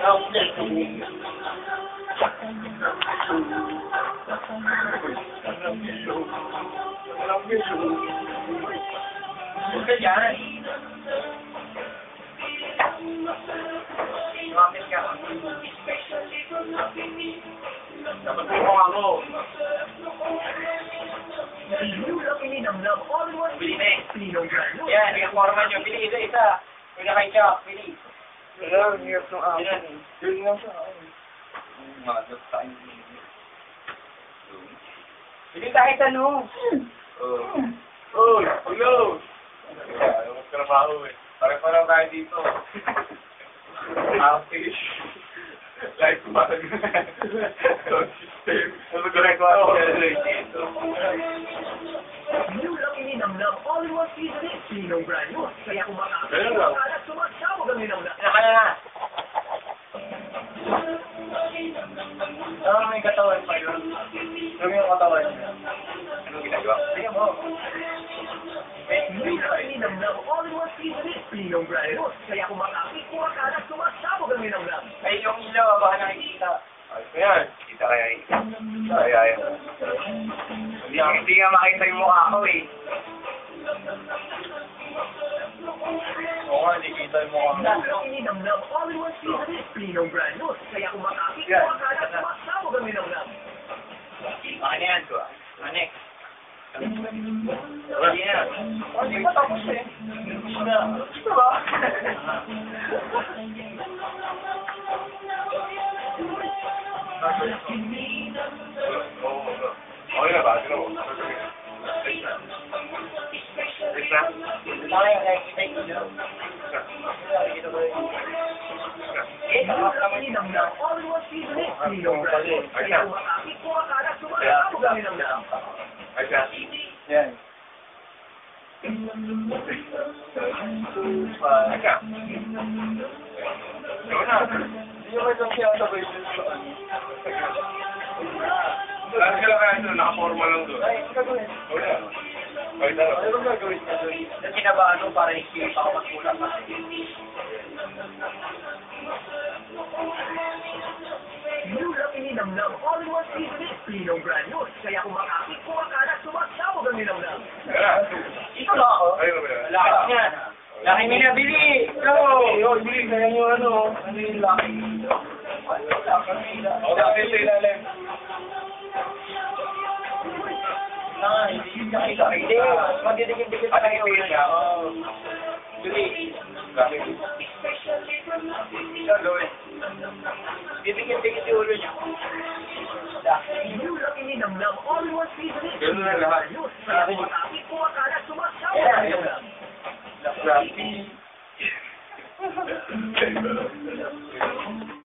Dapat mo ako. Bili na eh. Yan, yung forma nyo. Bili isa. Bili kay Chuck. Bili. Wala, ang hirap ng akin. Yun nga siya. Magat tayo. Bili kahit ano. Oh, hello. Ayaw mo trabaho eh. Pare-pareho tayo dito. Fish. Like bag. System. Ano ko rin ko ako dito. New lang ininamnam, all-in-one seasoning, sinong brand yun? Kaya kung makakita, at sumasawag ang ninamnam. Kaya na. May katawan pa yun. Ano yung katawan niya? Anong ginagawa? Sige mo. New lang ininamnam, all-in-one seasoning, sinong brand yun? Kaya kung makakita, at sumasawag ang ninamnam. Ay, yung ilaw, baka nakikita. Ayan. Kita kaya yun. Kaya yun. Hindi nga makita yung mukha ko eh. Oo nga, hindi kita yung mukha ko. New lang ininamnam, all-in-one seasoning, sinong brand yun? Kaya kung makakita, at sumasawag ang ninamnam. Ano yan ko ah? Anek. Hindi na. Hindi pa tapos eh. Gusto ba? Okay na ba? Sino mo? Isa? Tayo, nakikita yung ilaw. Nakikita ko yung New lang ininamnam, all-in-one seasoning, sinong brand yun? Kaya kung makakita, at sumasawag ang ninamnam. Ayan. Yan. Ayan. Ikaw na. Hindi mo ito siya sabay dito. Lagi ka lang kaya ito, nakaporma lang doon. Ay, ito gagawin. Wala. Ay, dalawa. Ano gagawin ka doon? Kinabahan mo para i-skip ako magkulang pa. New lang ininamnam, all-in-one seasoning, sinong brand yun? Kaya kung makakita, at sumasawag ang ninamnam. Ito na ako. Ay, laki niya. Laki niya nabili. Go! Yo, bili. Kaya yung ano yung laki. Ako na kayo sa ilalim. Hindi. Magdidikit-dikit pa kayo. Bili. Gagawin. Didikit-dikit yung ulo niya. New lang ininamnam, all-in-one seasoning, Ganun na lahat. kaya kung makakita, at sumasawag ang ninamnam. Grabe.